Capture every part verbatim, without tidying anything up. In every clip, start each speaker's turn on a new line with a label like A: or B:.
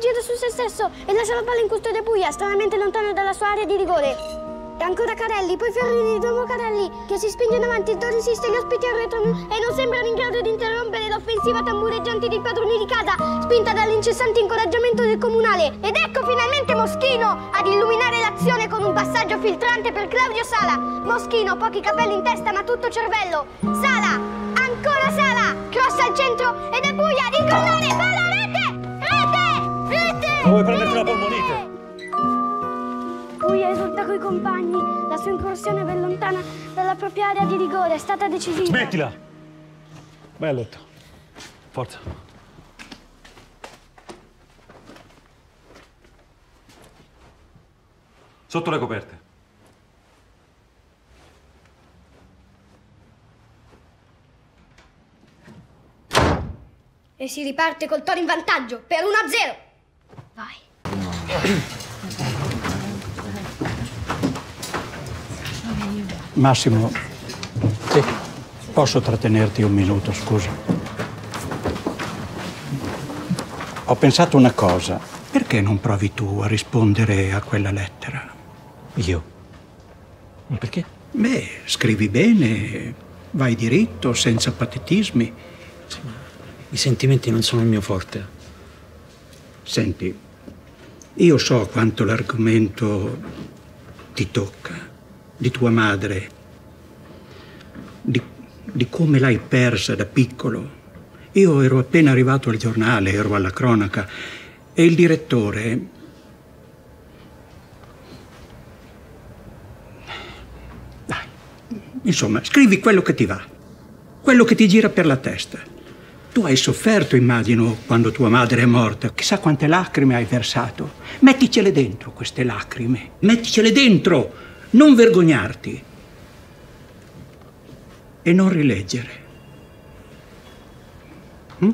A: gira su se stesso e lascia la palla in custodia buia, stranamente lontano dalla sua area di rigore. E ancora Carelli, poi Ferrini, di nuovo Carelli, che si spinge in avanti, il Toro insiste, gli ospiti arretrano e non sembrano in grado di interrompere l'offensiva tambureggiante dei padroni di casa, spinta dall'incessante incoraggiamento del comunale. Ed ecco finalmente Moschino ad illuminare l'azione con un passaggio filtrante per Claudio Sala. Moschino, pochi capelli in testa ma tutto cervello. Sala, ancora Sala, cross al centro ed è buia, ricordare, palla, rete, rete, rete.
B: Vuoi prenderti la polmonite?
A: Buia esulta coi compagni, la sua incursione ben lontana dalla propria area di rigore è stata decisiva.
B: Smettila! Vai a letto. Forza. Sotto le coperte.
A: E si riparte col Toro in vantaggio per uno a zero. Vai.
C: Massimo, sì. Posso trattenerti un minuto, scusa? Ho pensato una cosa. Perché non provi tu a rispondere a quella lettera?
D: Io? Ma perché?
C: Beh, scrivi bene, vai diritto, senza patetismi.
D: Sì, ma i sentimenti non sono il mio forte.
C: Senti, io so quanto l'argomento ti tocca. Di tua madre, di, di come l'hai persa da piccolo. Io ero appena arrivato al giornale, ero alla cronaca, e il direttore... Dai, insomma, scrivi quello che ti va, quello che ti gira per la testa. Tu hai sofferto, immagino, quando tua madre è morta. Chissà quante lacrime hai versato. Metticele dentro, queste lacrime. Metticele dentro! Non vergognarti e non rileggere. Hm?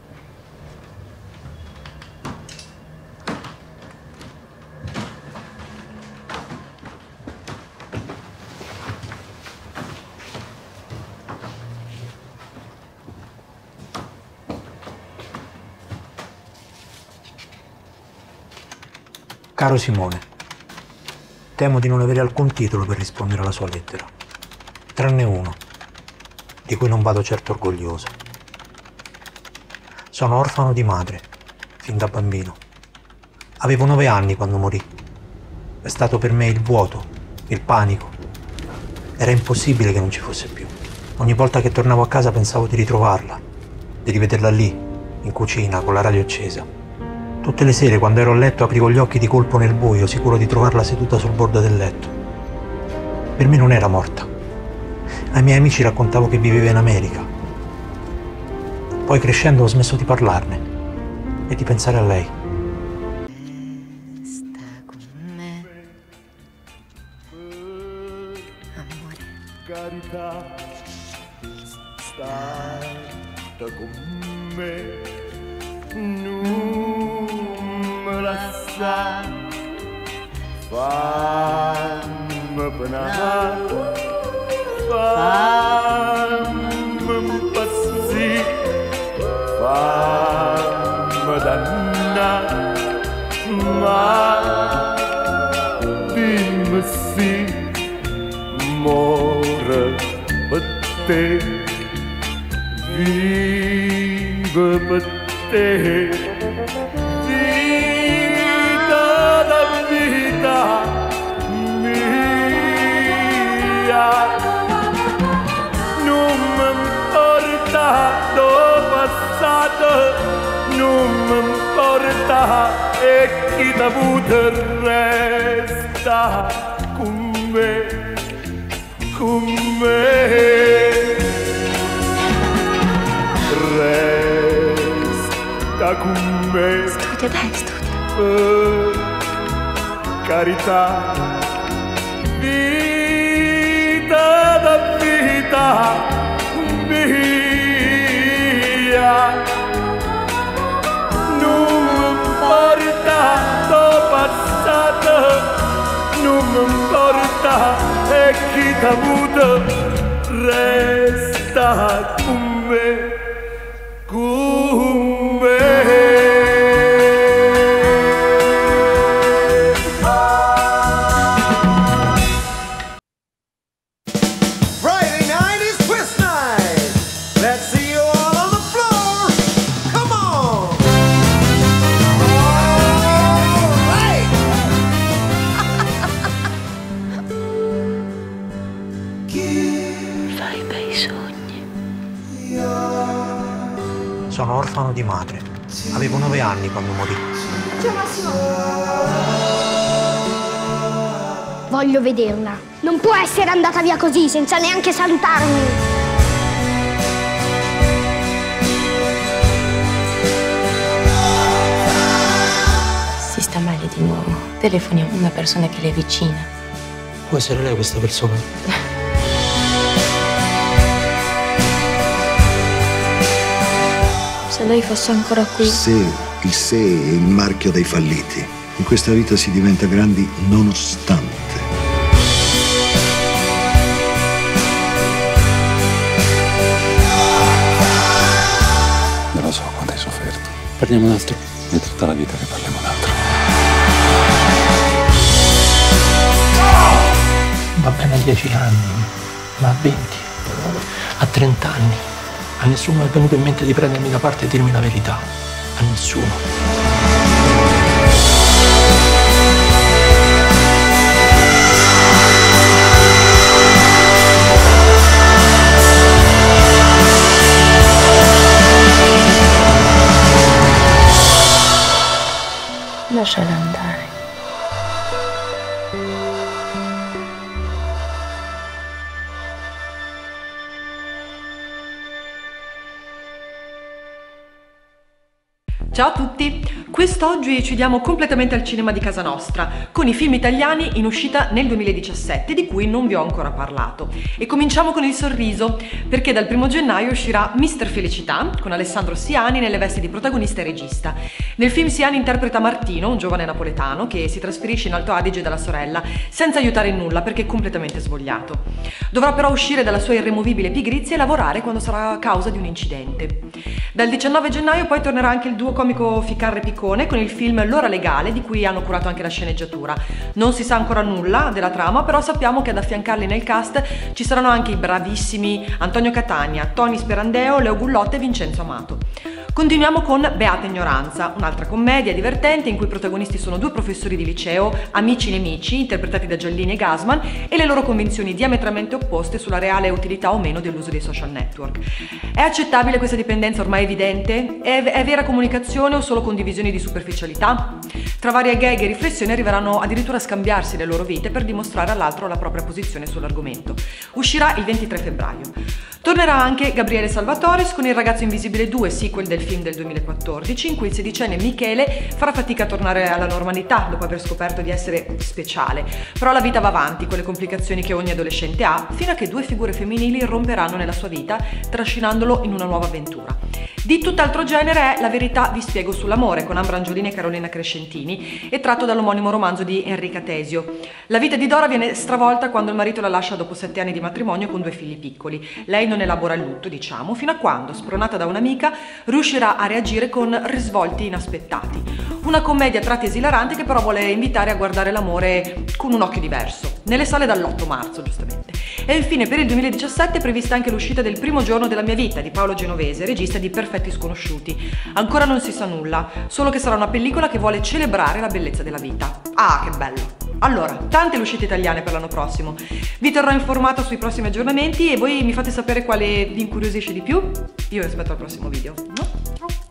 D: Caro Simone, temo di non avere alcun titolo per rispondere alla sua lettera, tranne uno, di cui non vado certo orgoglioso. Sono orfano di madre, fin da bambino. Avevo nove anni quando morì. È stato per me il vuoto, il panico. Era impossibile che non ci fosse più. Ogni volta che tornavo a casa pensavo di ritrovarla, di rivederla lì, in cucina, con la radio accesa. Tutte le sere, quando ero a letto, aprivo gli occhi di colpo nel buio, sicuro di trovarla seduta sul bordo del letto. Per me non era morta. Ai miei amici raccontavo che viveva in America. Poi crescendo ho smesso di parlarne e di pensare a lei.
E: Sta con me, amore.
F: Carità, sta con me, non me lasciare, fammi penare, fammi impazzire, fammi dannare, ma dimmi sì, muore per te, vive per te, vita da vita mia, non mi importa do passato, non mi importa e chi t'ha avuto resta con me, con me. Resta con me.
E: Studia, dai, studia.
F: Per carità, vita da vita mia, non mi importa do passato, non mi importa e chi t'ha avuto resta con me, con me.
D: mano di madre. Avevo nove anni quando morì.
A: Ciao Massimo! Voglio vederla. Non può essere andata via così, senza neanche salutarmi.
E: Si sta male di nuovo. Telefoni a una persona che le è vicina.
D: Può essere lei questa persona?
E: Se lei fosse ancora qui.
G: Se, il se è il marchio dei falliti. In questa vita si diventa grandi nonostante.
H: Non lo so quanto hai sofferto. Parliamo un altro. È tutta la vita che parliamo un altro.
I: Va bene a dieci anni, ma a venti, a trenta anni. A nessuno è venuto in mente di prendermi da parte e dirmi la verità. A nessuno.
E: Lasciala andare.
J: Ciao a tutti! Quest'oggi ci diamo completamente al cinema di casa nostra, con i film italiani in uscita nel duemiladiciassette, di cui non vi ho ancora parlato. E cominciamo con Il Sorriso, perché dal primo gennaio uscirà Mister Felicità, con Alessandro Siani nelle vesti di protagonista e regista. Nel film Siani interpreta Martino, un giovane napoletano, che si trasferisce in Alto Adige dalla sorella, senza aiutare in nulla perché è completamente svogliato. Dovrà però uscire dalla sua irremovibile pigrizia e lavorare quando sarà a causa di un incidente. Dal diciannove gennaio poi tornerà anche il duo comico Ficarra e Piccone con il film L'ora legale, di cui hanno curato anche la sceneggiatura. Non si sa ancora nulla della trama, però sappiamo che ad affiancarli nel cast ci saranno anche i bravissimi Antonio Catania, Tony Sperandeo, Leo Gullotta e Vincenzo Amato. Continuiamo con Beata ignoranza, un'altra commedia divertente in cui i protagonisti sono due professori di liceo, amici nemici, interpretati da Giallini e Gasman, e le loro convinzioni diametralmente opposte sulla reale utilità o meno dell'uso dei social network. È accettabile questa dipendenza ormai evidente? È, è vera comunicazione o solo condivisione di superficialità? Tra varie gag e riflessioni arriveranno addirittura a scambiarsi le loro vite per dimostrare all'altro la propria posizione sull'argomento. Uscirà il ventitré febbraio. Tornerà anche Gabriele Salvatoris con Il ragazzo invisibile due, sequel del film del duemilaquattordici, in cui il sedicenne Michele farà fatica a tornare alla normalità dopo aver scoperto di essere speciale. Però la vita va avanti con le complicazioni che ogni adolescente ha, fino a che due figure femminili romperanno nella sua vita, trascinandolo in una nuova avventura. Di tutt'altro genere è La verità vi spiego sull'amore, con Ambra Angiolini e Carolina Crescentini, e tratto dall'omonimo romanzo di Enrica Tesio. La vita di Dora viene stravolta quando il marito la lascia dopo sette anni di matrimonio con due figli piccoli. Lei non elabora il lutto, diciamo, fino a quando, spronata da un'amica, riuscirà a reagire con risvolti inaspettati. Una commedia a tratti esilarante che però vuole invitare a guardare l'amore con un occhio diverso, nelle sale dall'otto marzo, giustamente. E infine per il duemiladiciassette è prevista anche l'uscita del Primo giorno della mia vita di Paolo Genovese, regista di Perfetti sconosciuti. Ancora non si sa nulla, solo che sarà una pellicola che vuole celebrare la bellezza della vita. Ah, che bello! Allora, tante le uscite italiane per l'anno prossimo. Vi terrò informato sui prossimi aggiornamenti e voi mi fate sapere quale vi incuriosisce di più. Io vi aspetto al prossimo video. Ciao!